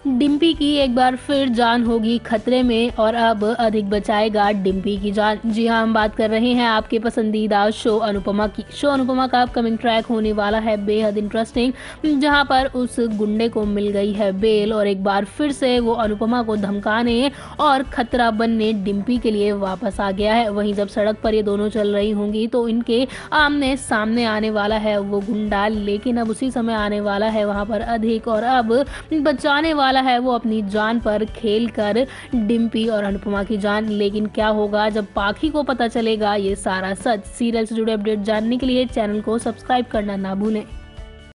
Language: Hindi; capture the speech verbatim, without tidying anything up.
डिम्पी की एक बार फिर जान होगी खतरे में और अब अधिक बचाएगा डिम्पी की जान। जी हाँ, हम बात कर रहे हैं आपके पसंदीदा शो अनुपमा की। शो अनुपमा का अपकमिंग ट्रैक होने वाला है बेहद इंटरेस्टिंग, जहां पर उस गुंडे को मिल गई है बेल और एक बार फिर से वो अनुपमा को धमकाने और खतरा बनने डिम्पी के लिए वापस आ गया है। वहीं जब सड़क पर ये दोनों चल रही होंगी तो इनके आमने सामने आने वाला है वो गुंडा, लेकिन अब उसी समय आने वाला है वहां पर अधिक और अब बचाने वाला है वो अपनी जान पर खेल कर डिम्पी और अनुपमा की जान। लेकिन क्या होगा जब पाखी को पता चलेगा ये सारा सच? सीरियल से जुड़े अपडेट जानने के लिए चैनल को सब्सक्राइब करना ना भूलें।